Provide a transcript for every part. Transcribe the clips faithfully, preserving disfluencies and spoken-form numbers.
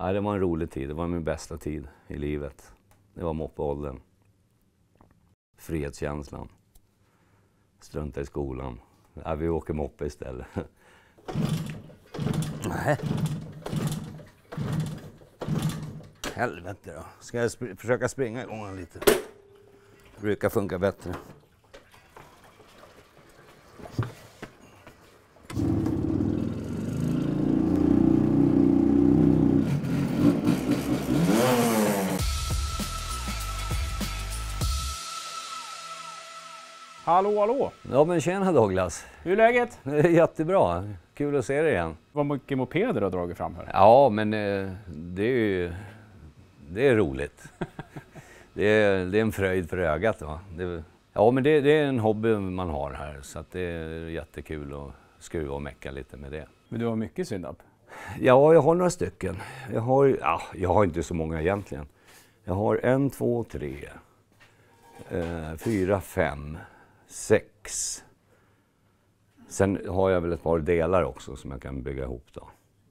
Ja, det var en rolig tid. Det var min bästa tid i livet. Det var moppeåldern. Frihetskänslan. Strunta i skolan. Ja, vi åker moppe istället. Nej. Helvete då. Ska jag sp- försöka springa igång den lite? Det brukar funka bättre. Hallå, hallå! Ja men tjena Douglas. Hur är läget? Det är jättebra. Kul att se dig igen. Vad mycket mopeder du har dragit fram här. Ja men eh, det är ju det är roligt. det, är, det är en fröjd för ögat va. Det, ja men det, det är en hobby man har här så att det är jättekul att skruva och mecka lite med det. Men du har mycket synd-up? Ja jag har några stycken. Jag har, ja, jag har inte så många egentligen. Jag har en, två, tre, eh, fyra, fem, sex. Sen har jag väl ett par delar också som jag kan bygga ihop då.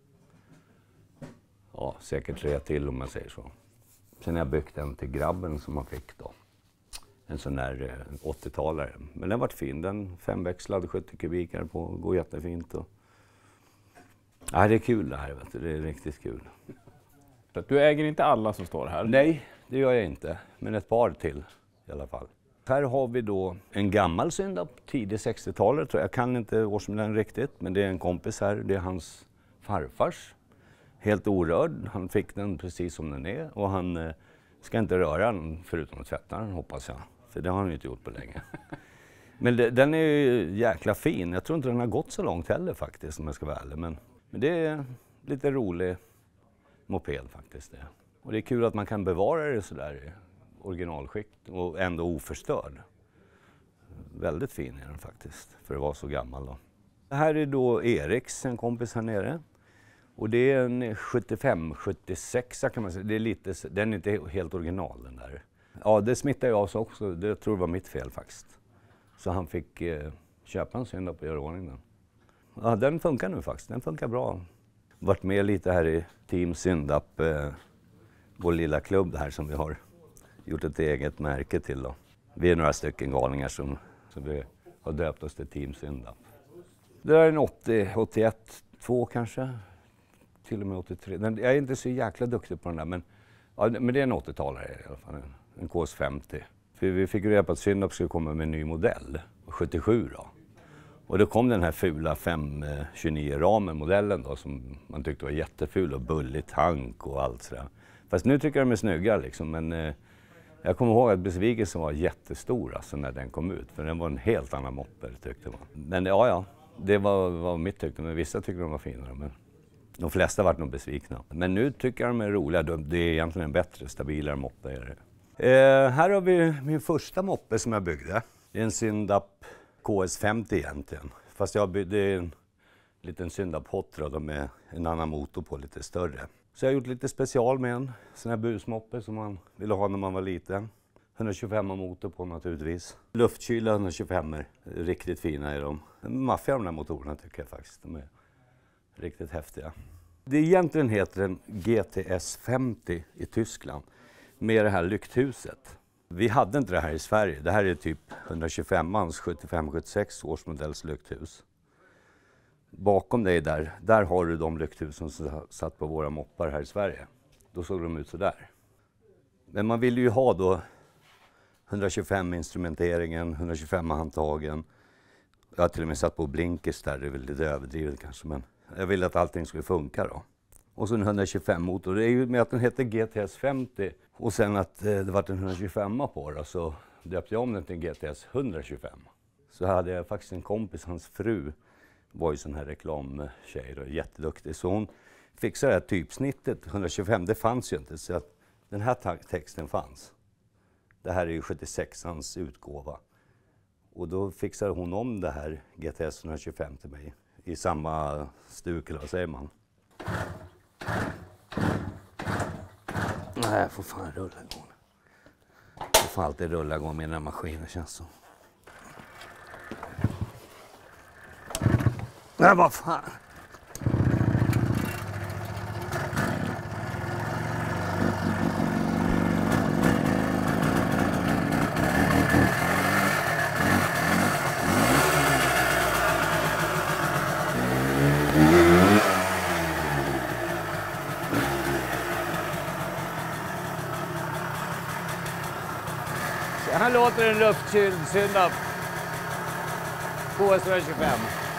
Ja, säkert tre till om man säger så. Sen har jag byggt en till grabben som man fick då. En sån där eh, åttiotalare. Men den varit fin. Den femväxlad sjuttio kubikar på. Går jättefint. Och... Ja, det är kul det här. Vet du. Det är riktigt kul. Du äger inte alla som står här? Nej, det gör jag inte. Men ett par till i alla fall. Här har vi då en gammal syndapp, tidig sextiotalet tror jag. Jag kan inte årsmodellen riktigt, men det är en kompis här. Det är hans farfars. Helt orörd. Han fick den precis som den är. Och han eh, ska inte röra den förutom att tvätta den, hoppas jag. För det har han ju inte gjort på länge. Men det, den är ju jäkla fin. Jag tror inte den har gått så långt heller faktiskt, om jag ska vara ärlig. Men, men det är lite rolig moped faktiskt det. Och det är kul att man kan bevara det sådär originalskick och ändå oförstörd. Väldigt fin är den faktiskt, för att vara så gammal då. Det här är då Eriks, en kompis här nere. Och det är en sjuttiofem sjuttiosex kan man säga. Det är lite, den är inte helt original den där. Ja, det smittar ju av sig också. Det tror jag var mitt fel faktiskt. Så han fick eh, köpa en syndapp och göra ordning den. Ja, den funkar nu faktiskt. Den funkar bra. Varit med lite här i Team Syndapp, eh, vår lilla klubb här som vi har gjort ett eget märke till då. Vi är några stycken galningar som, som vi har döpt oss till Team Syndapp. Det är en åttio, åttioett, två kanske. Till och med åttiotre. Jag är inte så jäkla duktig på den där, men, ja, men det är en åttiotalare i alla fall. En, en K S femtio. För vi fick reda på att Syndapp skulle komma med en ny modell, sjuttiosju då. Och då kom den här fula fem tjugonio ramen modellen då som man tyckte var jätteful och bullig tank och allt sådär. Fast nu tycker jag de är snygga liksom, men eh, jag kommer ihåg att besvikelsen var jättestor alltså när den kom ut. För den var en helt annan moppe tyckte man. Men ja, ja, det var, var mitt tyckte, men vissa tyckte de var finare. Men de flesta var nog besvikna. Men nu tycker jag de är roliga, det är egentligen en bättre, stabilare moppe. Är det. Eh, här har vi min första moppe som jag byggde. Det är en Syndapp K S femtio egentligen. Fast jag byggde en liten Syndapp Hot Rod med en annan motor på, lite större. Så jag har gjort lite special med en sån här busmoppe som man ville ha när man var liten. etthundratjugofem motor på naturligtvis. Luftkyla etthundratjugofem, riktigt fina är de. Maffiga de här motorerna tycker jag faktiskt. De är riktigt häftiga. Det egentligen heter en G T S femtio i Tyskland med det här lykthuset. Vi hade inte det här i Sverige. Det här är typ etthundratjugofem sjuttiofem sjuttiosex års modells lykthus. Bakom dig där, där har du de lykthusen som satt på våra moppar här i Sverige. Då såg de ut så där. Men man ville ju ha då etthundratjugofem instrumenteringen, etthundratjugofem handtagen. Jag har till och med satt på blinkers där, det är väl lite överdrivet kanske, men jag ville att allting skulle funka då. Och så en etthundratjugofem motor, det är ju med att den heter G T S femtio och sen att eh, det var en etthundratjugofem på då, så döpte jag om den till G T S etthundratjugofem. Så hade jag faktiskt en kompis, hans fru var ju sån här reklamtjej och jätteduktig, så hon fixade det här typsnittet, etthundratjugofem, det fanns ju inte, så att den här texten fanns. Det här är ju sjuttiosexans utgåva. Och då fixade hon om det här G T S etthundratjugofem till mig i samma stuk, eller vad säger man? Nej, jag får fan rulla igång. Jag får alltid rulla igång mina maskiner, känns så. Nej, vad fan. Här låter en luftkyld Syndap K S etthundratjugofem.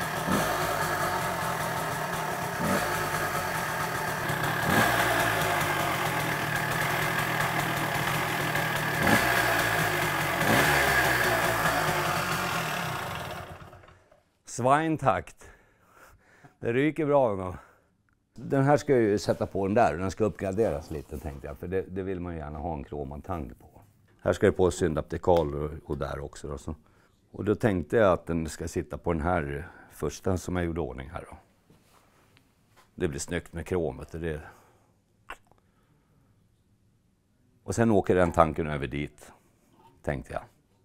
Svintakt. Det ryker bra då. Den här ska jag ju sätta på den där och den ska uppgraderas lite tänkte jag. För det, det vill man gärna ha en kromad tang på. Här ska det på Syndap dekal och, och där också då. Så. Och då tänkte jag att den ska sitta på den här första som jag gjorde ordning här då. Det blir snyggt med kromet och det. Och sen åker den tanken över dit, tänkte jag.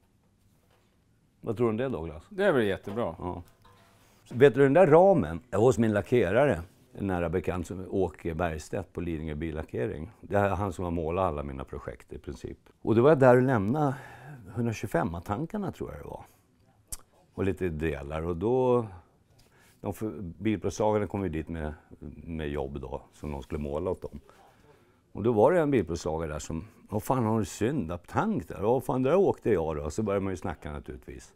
Vad tror du om det Douglas? Det är väl jättebra. Ja. Vet du den där ramen? Jag var hos min lackerare, en nära bekant som Åke Bergstedt på Lidingö billackering. Det är han som har målat alla mina projekt i princip. Och då var jag där och lämnade etthundratjugofem-tankarna tror jag det var. Och lite delar och då... De bilplåtslagarna kom ju dit med, med jobb då, som de skulle måla åt dem. Och då var det en bilplåtslagare där som, vad fan har du Syndap-tank där? Vad fan, där åkte jag då? Så började man ju snacka naturligtvis.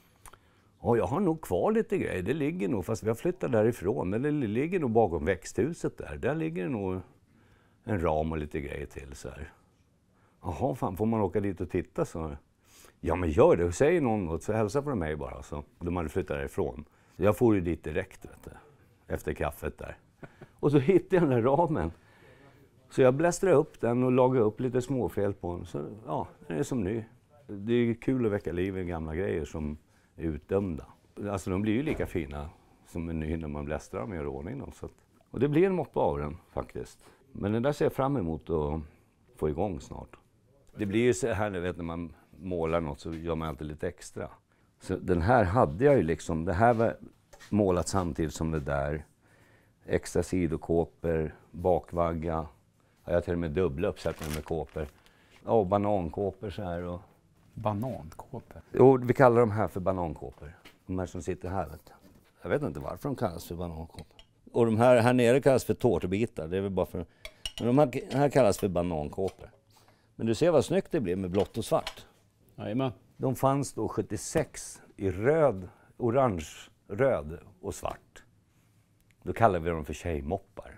Ja, jag har nog kvar lite grejer, det ligger nog, fast vi har flyttat därifrån. Men det ligger nog bakom växthuset där. Där ligger det nog en ram och lite grejer till så här. Jaha, fan, får man åka dit och titta så? Ja, men gör det. Säg någon något så hälsa från mig bara. Så. De hade flyttat därifrån. Jag får ju dit direkt, vet du, efter kaffet där. Och så hittade jag den där ramen. Så jag blästrade upp den och lagade upp lite småfel på den. Så ja, den är som ny. Det är kul att väcka liv i gamla grejer som är utdömda. Alltså de blir ju lika fina som en ny när man blästrar dem och gör ordning dem. Så att, och det blir en moppe av den faktiskt. Men den där ser jag fram emot att få igång snart. Det blir ju så här, ni vet, när man målar något så gör man alltid lite extra. Så den här hade jag ju liksom, det här var målat samtidigt som det där. Extra sidokåpor, bakvagga. Jag har till och med dubbla uppsättningar med kåpor. Ja, banankåpor så här. Och... Banankåpor? Jo, vi kallar de här för banankåpor. De här som sitter här, vet du. Jag vet inte varför de kallas för banankåpor. Och de här här nere kallas för tårtbitar. Det är väl bara för... Men de här, här kallas för banankåpor. Men du ser vad snyggt det blir med blått och svart. Jajamän. De fanns då sjuttiosex i röd, orange, röd och svart. Då kallar vi dem för tjejmoppar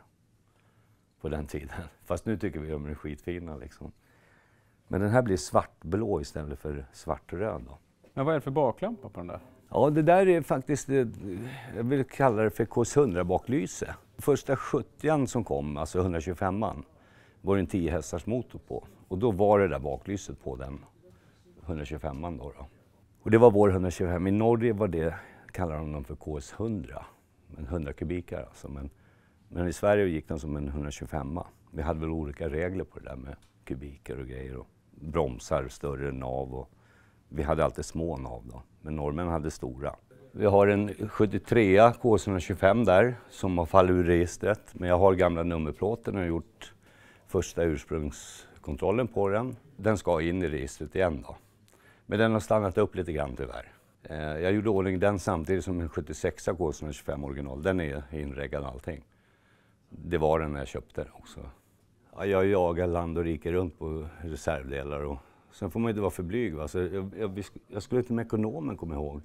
på den tiden. Fast nu tycker vi de är skitfina liksom. Men den här blir svartblå istället för svartröd då. Men vad är det för baklampa på den där? Ja, det där är faktiskt, jag vill kalla det för K S hundra baklyse. Första sjuttioan som kom, alltså etthundratjugofemman, var det en tio hästars motor på. Och då var det där baklyset på den etthundratjugofemman då, då. Och det var vår etthundratjugofem. I Norge var det, kallar de dem för K S hundra. En hundra kubikar alltså. Men, men i Sverige gick den som en etthundratjugofemma. Vi hade väl olika regler på det där med kubiker och grejer. Och bromsar, större nav och vi hade alltid små nav då. Men norrmän hade stora. Vi har en sjuttiotre K S etthundratjugofem där som har fallit ur registret. Men jag har gamla nummerplåten och gjort första ursprungskontrollen på den. Den ska in i registret igen då. Men den har stannat upp lite grann tyvärr. Jag gjorde ordning den samtidigt som en sjuttiosex K S etthundratjugofem original. Den är inreggad allting. Det var den när jag köpte den också. Ja, jag jagar land och rike runt på reservdelar. Och sen får man inte vara för blyg. Va? Så jag, jag, jag skulle till med ekonomen, kommer jag ihåg.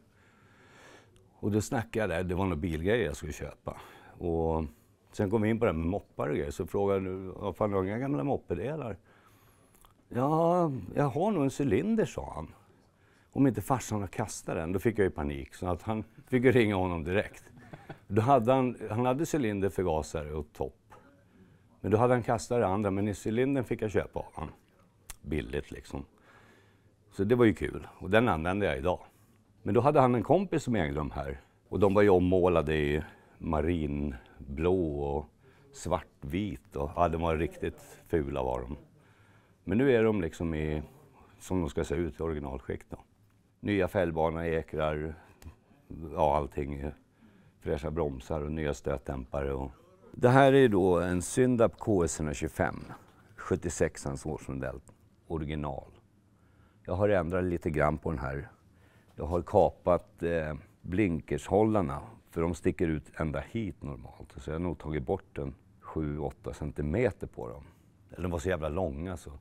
Och då snackade jag där. Det var några bilgrejer jag skulle köpa. Och sen kom vi in på det med moppar och grejer. Så frågade du, vad fan har du inga gamla moppedelar? Ja, jag har nog en cylinder, sa han. Om inte farsan har kastat den, då fick jag ju panik. Så att han fick ringa honom direkt. Då hade han, han hade cylinder, förgasare och topp. Men då hade han kastat det andra, men i cylindern fick jag köpa av han. Billigt liksom. Så det var ju kul. Och den använde jag idag. Men då hade han en kompis som ägde de här. Och de var ju ommålade i marinblå och svartvit. Och ja, de var riktigt fula var de. Men nu är de liksom i, som de ska se ut i originalskick då. Nya fällbana, ekrar, ja allting. Fräscha bromsar och nya stötdämpare. Och... Det här är då en Syndap K S etthundratjugofem. sjuttiosexans årsmodell. Original. Jag har ändrat lite grann på den här. Jag har kapat eh, blinkershållarna. För de sticker ut ända hit normalt. Så jag har nog tagit bort en sju åtta centimeter på dem. De var så jävla långa så.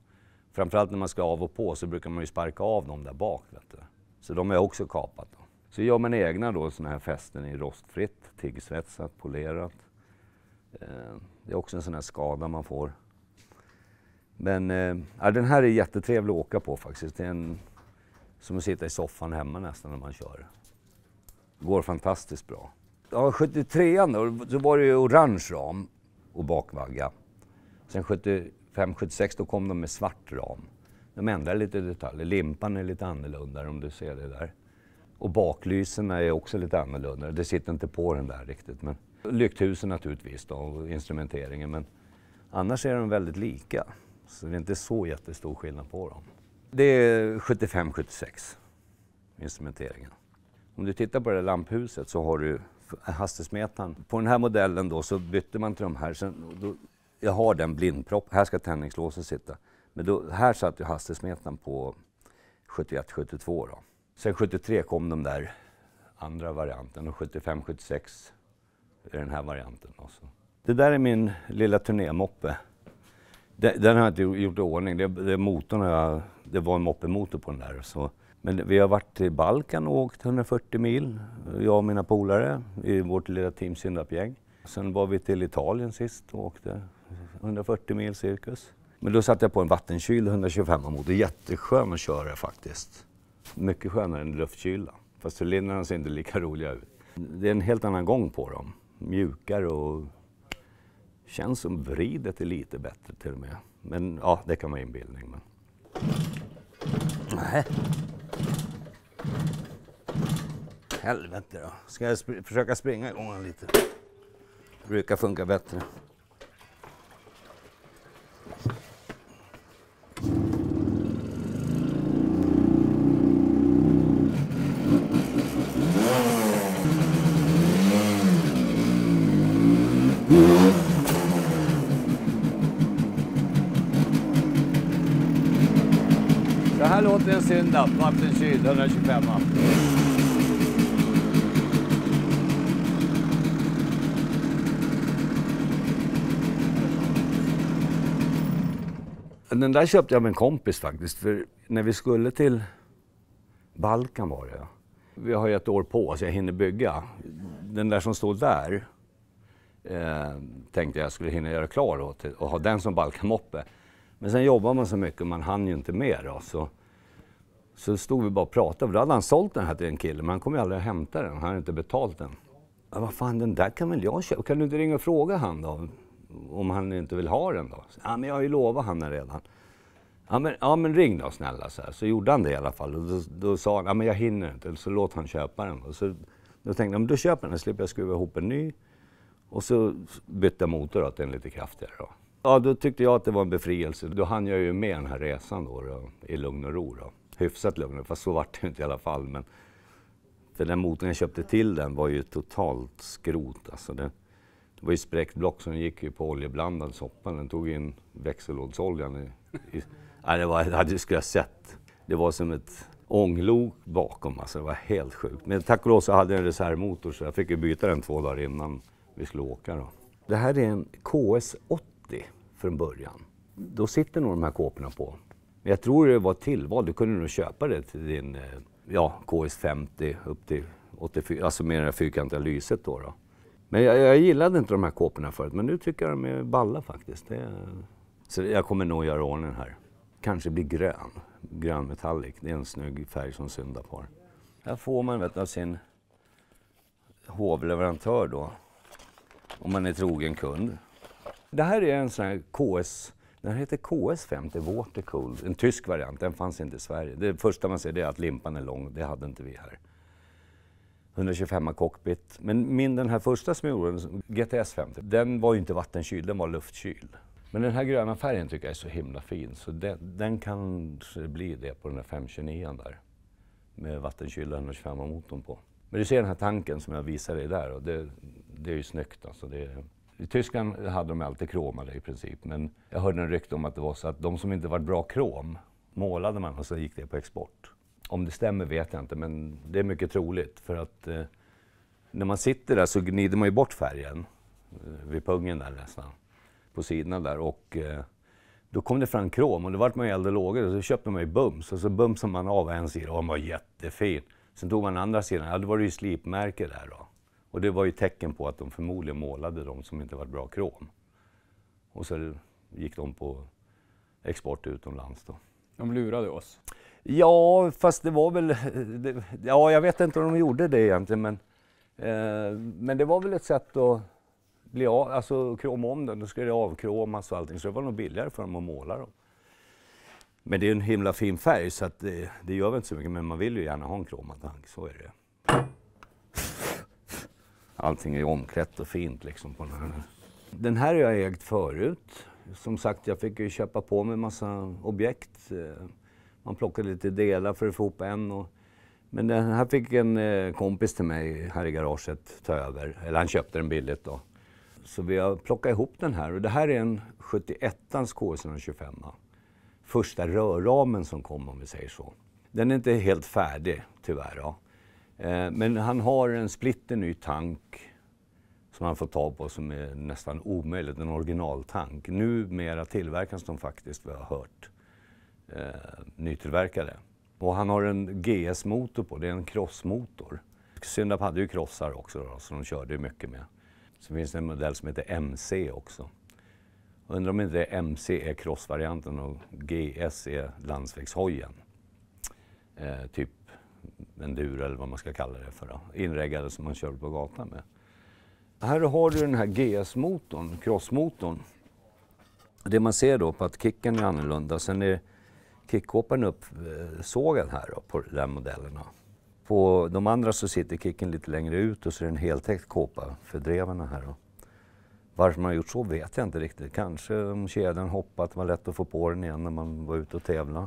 Framförallt när man ska av och på så brukar man ju sparka av dem där bak. Vet du. Så de är också kapat. Då. Så gör man egna då såna här fästen i rostfritt, tiggsvetsat, polerat. Eh, det är också en sån här skada man får. Men eh, ja, den här är jättetrevlig att åka på faktiskt. Det är en, som att sitta i soffan hemma nästan när man kör. Det går fantastiskt bra. Ja, sjuttiotrean då, så var det ju orange ram och bakvagga. Sen sjuttiofem sjuttiosex då kom de med svart ram. De ändrar lite detaljer. Limpan är lite annorlunda om du ser det där. Och baklyserna är också lite annorlunda. Det sitter inte på den där riktigt. Men lykthusen naturligtvis då, och instrumenteringen. Men annars är de väldigt lika. Så det är inte så jättestor skillnad på dem. Det är sjuttiofem sjuttiosex instrumenteringen. Om du tittar på det lamphuset så har du hastighetsmätaren. På den här modellen då så bytte man till de här. Sen, då, jag har den blindpropp. Här ska tändningslåset sitta. Men då, här satt ju hastighetsmätaren på sjuttioett sjuttiotvå då. Sen sjuttiotre kom de där andra varianten och sjuttiofem sjuttiosex är den här varianten också. Det där är min lilla turnémoppe. Den, den har jag inte gjort i ordning. Det, det, motorn jag, det var en moppemotor på den där. Så. Men vi har varit till Balkan och åkt hundrafyrtio mil, jag och mina polare i vårt lilla team Syndapgäng. Sen var vi till Italien sist och åkte hundrafyrtio mil cirkus. Men då satt jag på en vattenkyld hundratjugofem motor. Jätteskön att köra faktiskt. Mycket skönare än luftkylda. Fast cylindrarna ser inte lika roliga ut. Det är en helt annan gång på dem. Mjukare och känns som vridet är lite bättre till och med. Men ja, det kan vara inbildning. Men... Nej. Helvete då. Ska jag sp- försöka springa igång den lite? Det brukar funka bättre. Så här låter en Syndap, vattenkyld, hundratjugofem. Den där köpte jag med en kompis faktiskt, för när vi skulle till Balkan var det. Vi har ju ett år på så jag hinner bygga. Den där som står där eh, tänkte jag skulle hinna göra klar då, till, och ha den som Balkanmoppe. Men sen jobbar man så mycket och man hann ju inte med då. Så, så stod vi bara och pratade. Då hade han sålt den här till en kille men han kom ju aldrig att hämta den. Han hade inte betalt den. Ja, vad fan, den där kan väl jag köpa? Kan du inte ringa och fråga han då? Om han inte vill ha den då? Ja, men jag har ju lovat han redan. Ja men, ja, men ring då snälla. Så, här. Så gjorde han det i alla fall. Och då, då sa han, ja men jag hinner inte. Så låt han köpa den. Och så, då tänkte jag, men då köper den. Slipper jag skruva ihop en ny. Och så bytte motor då, till en lite kraftigare då. Ja, då tyckte jag att det var en befrielse. Då hann jag ju med den här resan då, då i lugn och ro då. Hyfsat lugn, fast så var det inte i alla fall. Men för den motorn jag köpte till den var ju totalt skrot. Alltså det, det var ju spräckt block som gick ju på oljeblandad soppa. Den tog in växellådsoljan. I, i, nej, det var, det hade jag skulle sett. Det var som ett ånglok bakom, alltså det var helt sjukt. Men tack och lov så hade jag en reservmotor så jag fick ju byta den två dagar innan vi skulle åka då. Det här är en K S åttio från början. Då sitter nog de här kåporna på. Jag tror det var tillval. Du kunde nog köpa det till din ja, K S femtio upp till åttiofyra, alltså med det här fyrkantiga lyset då. då. Men jag, jag gillade inte de här kåporna förut, men nu tycker jag de är balla faktiskt. Det är... Så jag kommer nog göra ordningen här. Kanske blir grön. Grön metallic. Det är en snygg färg som Syndap har. Här får man vet, av sin hovleverantör då. Om man är trogen kund. Det här är en sån här K S, den heter K S femtio Watercooled, en tysk variant, den fanns inte i Sverige. Det första man ser det är att limpan är lång, det hade inte vi här. hundratjugofem cockpit, men min den här första som jag gjorde, G T S femtio, den var ju inte vattenkyld, den var luftkyld. Men den här gröna färgen tycker jag är så himla fin, så den, den kanske blir det på den här femhundratjugonio där. Med vattenkylda hundratjugofem motorn på. Men du ser den här tanken som jag visar dig där och det, det är ju snyggt alltså. Det är, i Tyskland hade de alltid kromade i princip, men jag hörde en rykte om att det var så att de som inte var bra krom målade man och så gick det på export. Om det stämmer vet jag inte, men det är mycket troligt för att eh, när man sitter där så gnider man ju bort färgen eh, vid pungen där nästan, på sidorna där och eh, Då kom det fram krom och då vart man ju eld och lågor och så köpte man ju bums och så bumsade man av en sida och den var jättefin. Sen tog man andra sidan, ja då var det ju slipmärke där då. Och det var ju tecken på att de förmodligen målade de som inte var bra krom. Och så gick de på export utomlands då. De lurade oss. Ja, fast det var väl, det, ja jag vet inte om de gjorde det egentligen men, eh, men det var väl ett sätt att bli av, alltså kroma om den, då skulle det avkromas och allting så det var nog billigare för dem att måla dem. Men det är en himla fin färg så att det, det gör väl inte så mycket men man vill ju gärna ha en kromad tank, så är det. Allting är omklätt och fint liksom på den här. Den här har jag ägt förut. Som sagt, jag fick ju köpa på mig en massa objekt. Man plockade lite delar för att få ihop en. Och, men den här fick en eh, kompis till mig här i garaget ta över. Eller han köpte den billigt då. Så vi har plockat ihop den här. Och det här är en sjuttioettans K S tjugofem. Första rörramen som kom om vi säger så. Den är inte helt färdig tyvärr då. Eh, men han har en splitterny tank som han får ta på som är nästan omöjligt, en originaltank. Numera tillverkas de faktiskt, vi har hört, eh, nytillverkade. Och han har en G S-motor på, det är en crossmotor. Syndap hade ju krossar också då, så de körde ju mycket med. Så finns det en modell som heter M C också. Jag undrar om inte M C är crossvarianten och G S är landsvägshojen. Eh, typ enduro eller vad man ska kalla det för då. Inreggade som man kör på gatan med. Här har du den här G S-motorn, crossmotorn. Det man ser då på att kicken är annorlunda. Sen är kickkåpan uppsågad här då, på de modellerna. På de andra så sitter kicken lite längre ut och så är det en heltäckt kåpa för drevarna här då. Varför man har gjort så vet jag inte riktigt. Kanske om kedjan hoppat, var lätt att få på den igen när man var ute och tävla.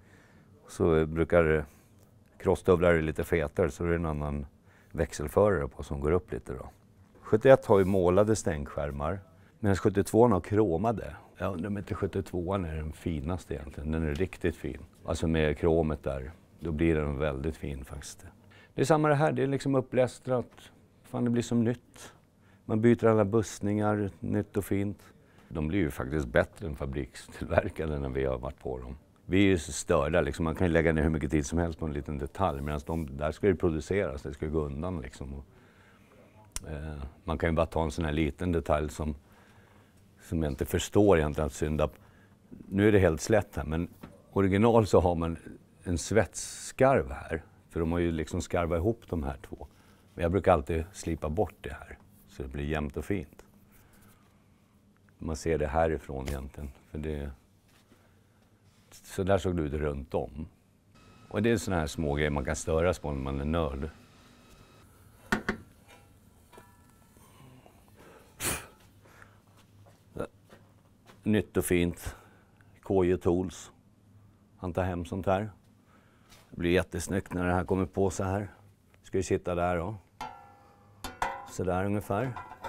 Så brukar crossstövlar lite fetare så är det en annan växelförare på som går upp lite då. sjuttioett har ju målade stänkskärmar, medan sjuttiotvå har kromade. Jag undrar om inte sjuttiotvå är den finaste egentligen, den är riktigt fin. Alltså med kromet där, då blir den väldigt fin faktiskt. Det är samma det här, det är liksom upplästrat, fan det blir som nytt. Man byter alla bussningar, nytt och fint. De blir ju faktiskt bättre än fabrikstillverkade när vi har varit på dem. Vi är ju störda, liksom. Man kan ju lägga ner hur mycket tid som helst på en liten detalj, medan de, där ska det produceras, det ska gå undan liksom. Och, eh, man kan ju bara ta en sån här liten detalj som, som jag inte förstår egentligen att Syndap. Nu är det helt slätt här, men original så har man en svetsskarv här. För de har ju liksom skarvat ihop de här två. Men jag brukar alltid slipa bort det här, så det blir jämnt och fint. Man ser det härifrån egentligen, för det... Så där såg det ut runt om. Och det är såna här små grejer man kan störas på när man är nörd. Nytt och fint. K J Tools. Han tar hem sånt här. Det blir jättesnyggt när det här kommer på så här. Ska ju sitta där då. Så där ungefär.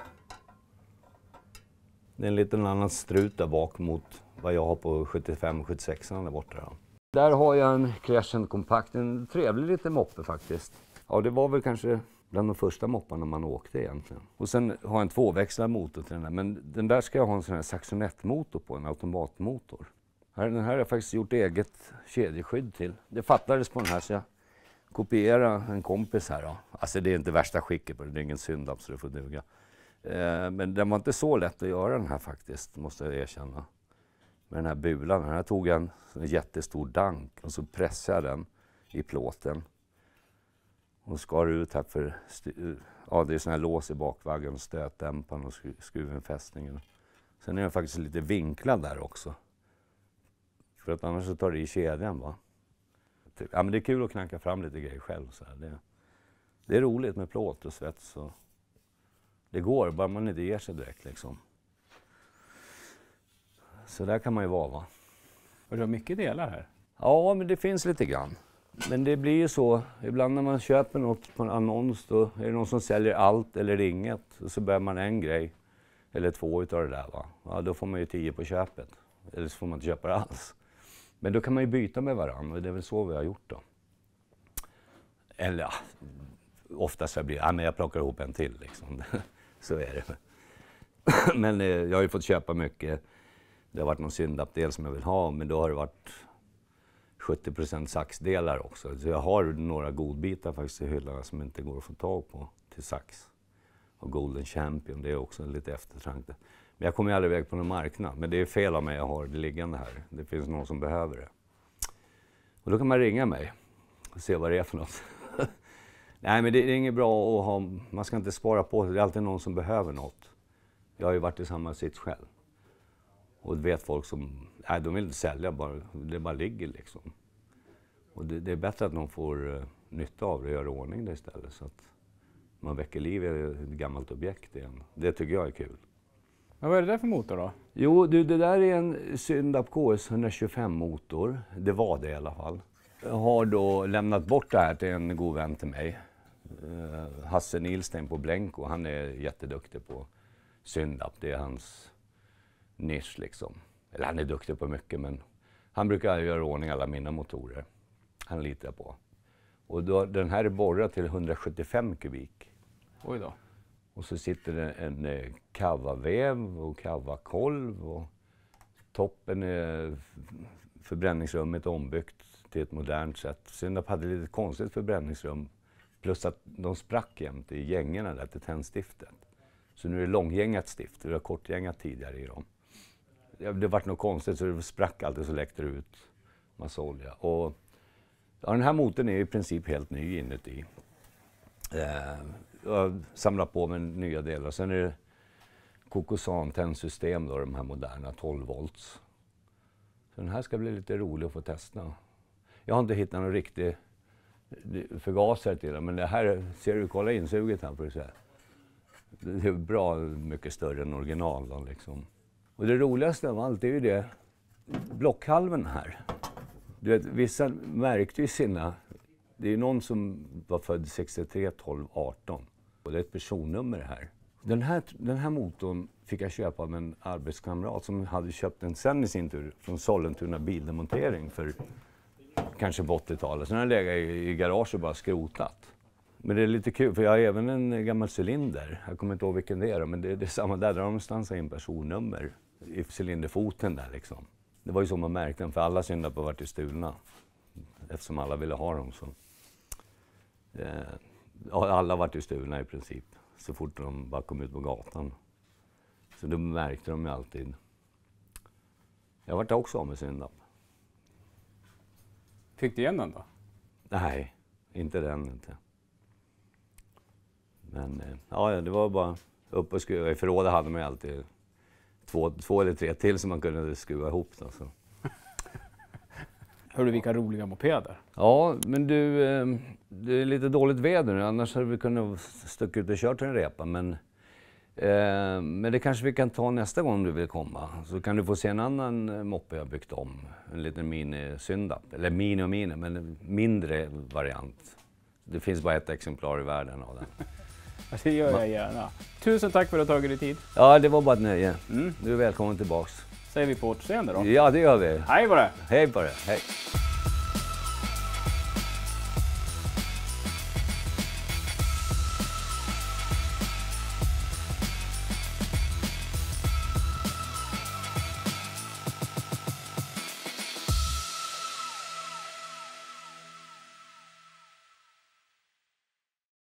Det är en liten annan strut där bak mot vad jag har på sjuttiofem sjuttiosex där borta. Då. Där har jag en Crescent Compact, en trevlig liten moppe faktiskt. Ja, det var väl kanske bland de första mopparna man åkte egentligen. Och sen har jag en tvåväxlad motor till den där, men den där ska jag ha en sån här Saxonette-motor på, en automatmotor. Den här har jag faktiskt gjort eget kedjeskydd till. Det fattades på den här så jag kopierade en kompis här då. Alltså det är inte värsta skicket på det, det är ingen Syndap så det får duga. Eh, men den var inte så lätt att göra den här faktiskt, måste jag erkänna. Med den här bulan, den här tog jag en, en jättestor dank och så pressade jag den i plåten. Och skar ut här för, ja det är sån här lås i bakvaggen, stötdämparen och skruvenfästningen. Sen är den faktiskt lite vinklad där också. För att annars så tar det i kedjan va. Ja men det är kul att knacka fram lite grejer själv så här. Det, det är roligt med plåt och svets och det går, bara man inte ger sig direkt liksom. Så där kan man ju vara va. Och du har mycket delar här? Ja, men det finns lite grann. Men det blir ju så, ibland när man köper något på en annons då är det någon som säljer allt eller inget. Och så börjar man en grej, eller två utav det där va. Ja, då får man ju tio på köpet. Eller så får man inte köpa det alls. Men då kan man ju byta med varandra och det är väl så vi har gjort då. Eller ja, oftast så blir det, ja men jag plockar ihop en till liksom. Så är det. Men eh, jag har ju fått köpa mycket Det har varit någon Syndap-del som jag vill ha, men då har det varit sjuttio procent saxdelar också. Så jag har några godbitar faktiskt i hyllan som inte går att få tag på till sax. Och Golden Champion, det är också lite eftertraktat. Men jag kommer ju aldrig iväg på någon marknad. Men det är fel av mig, jag har det liggande här. Det finns någon som behöver det. Och då kan man ringa mig och se vad det är för något. Nej, men det är inget bra att ha, man ska inte spara på sig. Det är alltid någon som behöver något. Jag har ju varit i samma sits själv. Och det vet folk som, nej de vill inte sälja, bara, det bara ligger liksom. Och det, det är bättre att någon får uh, nytta av det och gör ordning det istället. Så att man väcker liv i ett gammalt objekt igen. Det tycker jag är kul. Men vad är det där för motor då? Jo, du, det där är en Syndap K S etthundratjugofem motor. Det var det i alla fall. Jag har då lämnat bort det här till en god vän till mig. Uh, Hasse Nilsten på Blenko. Han är jätteduktig på Syndap. Det är hans nisch liksom. Eller han är duktig på mycket, men han brukar göra ordning alla mina motorer. Han litar på. Och då, den här är borrad till hundrasjuttiofem kubik. Oj då. Och så sitter det en eh, kavaväv och kavakolv och toppen är förbränningsrummet ombyggt till ett modernt sätt. Syndap hade lite konstigt förbränningsrum, plus att de sprack jämt i gängorna där till tändstiftet. Så nu är det långgängat stift, det var kortgängat tidigare i dem. Det var något konstigt så det sprack alltid så läckte det ut massa olja. Och ja, den här motorn är i princip helt ny inuti. Eh, jag samlar på med nya delar. Sen är det Kokosan tändsystem då, de här moderna tolv volts. Så den här ska bli lite rolig att få testa. Jag har inte hittat någon riktig förgasare till den, men det här, ser du, kolla insuget här får du se. Det är bra mycket större än original då, liksom. Och det roligaste av allt är ju det, blockhalven här. Du vet, vissa märkte ju sina, det är någon som var född sextiotre tolv arton. Och det är ett personnummer här. Den här, den här motorn fick jag köpa av en arbetskamrat som hade köpt den sen i sin tur från Sollentuna bildemontering för kanske på åttiotalet. Sen har den legat i, i garage och bara skrotat. Men det är lite kul, för jag har även en gammal cylinder. Jag kommer inte ihåg vilken det är, men det, det är samma där. Där har de stansat in personnummer i cylinderfoten där liksom. Det var ju så man märkte den, för alla Syndap har varit stulna. Eftersom alla ville ha dem så. Eh, alla har varit stulna i princip. Så fort de bara kom ut på gatan. Så då märkte de ju alltid. Jag har varit också av med Syndap. Fick du igen den då? Nej, inte den inte. Men ja, det var bara upp och skruva. I förrådet hade man ju alltid två, två eller tre till som man kunde skruva ihop. Då, så. Hör du vilka roliga mopeder? Ja, men du, det är lite dåligt väder nu. Annars hade vi kunnat sticka ut och kört en repa. Men, eh, men det kanske vi kan ta nästa gång du vill komma. Så kan du få se en annan moppe jag byggt om. En liten mini-Syndap. Eller mini och mini, men en mindre variant. Det finns bara ett exemplar i världen av den. Det gör jag gärna. Tusen tack för att du har tagit dig tid. Ja, det var bara ett nöje. Mm. Du är välkommen tillbaks. Säger vi på återseende då. Ja, det gör vi. Hej på det! Hej på det. Hej.